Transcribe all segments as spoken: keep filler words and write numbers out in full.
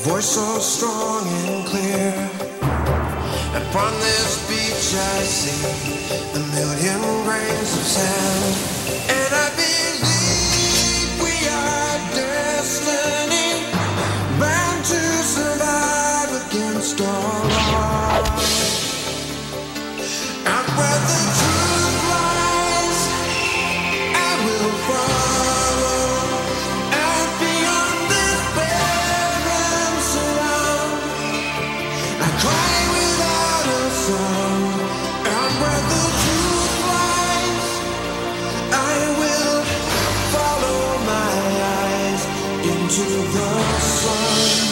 voice so strong and clear. Upon this beach I see a million grains of sand, and I believe we are destiny, bound to survive against all odds. And where the truth lies, I will follow. And beyond this barren surround, I cry without a song. And where the truth lies, I will follow my eyes into the sun.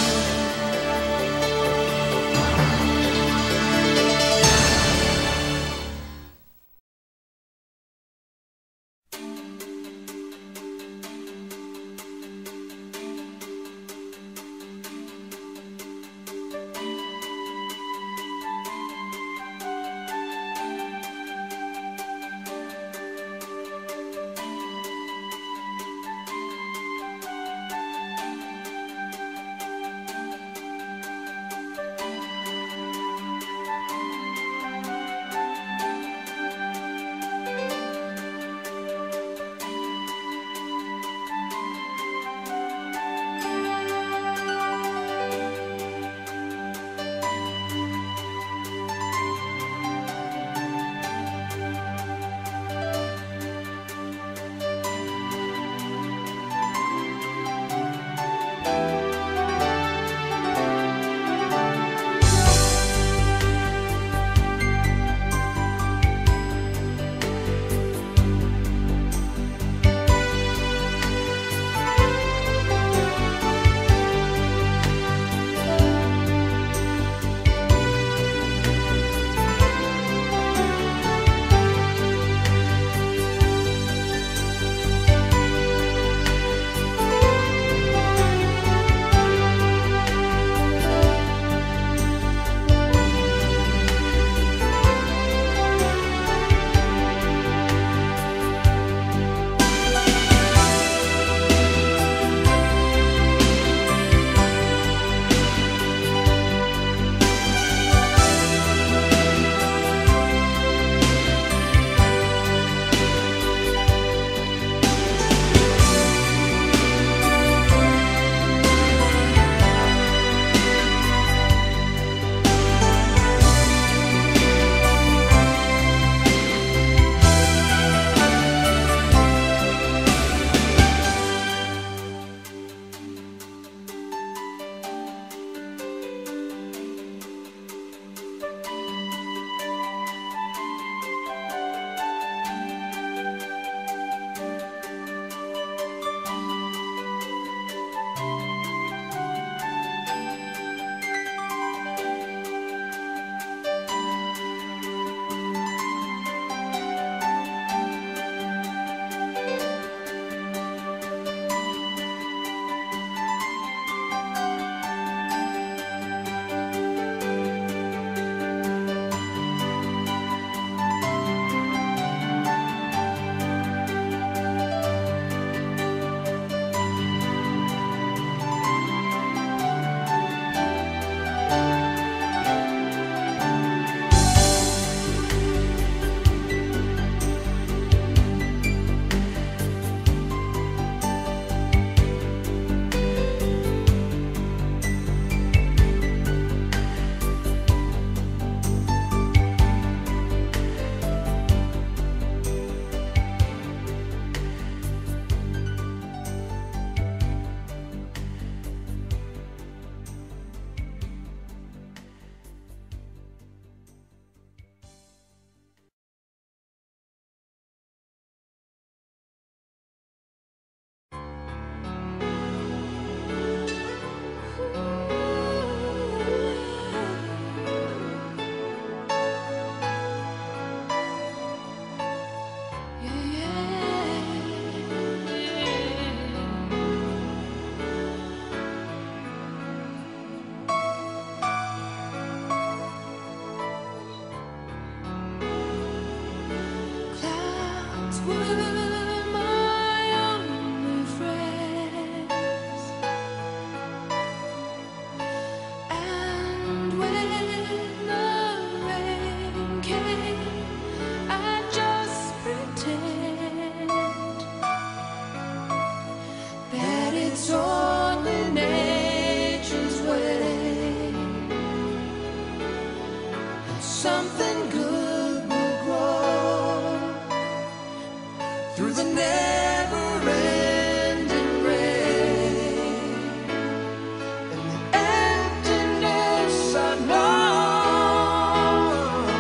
through the never-ending rain and the emptiness I know.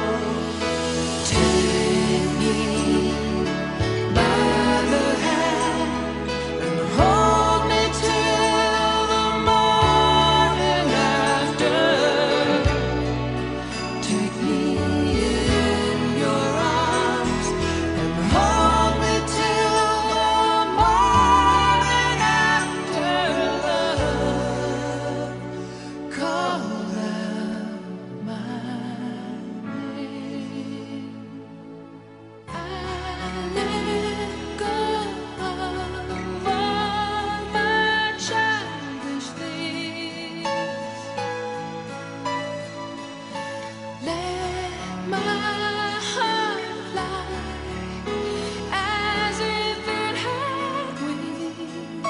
Take me by the hand and hold me till the morning after. Take me in your arms and hold me till the morning after. Love, call out my name. I let go of all my childish things. Let my heart fly as if it had wings.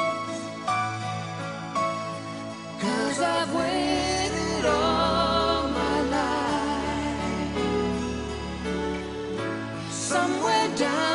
'Cause I've waited all my life somewhere down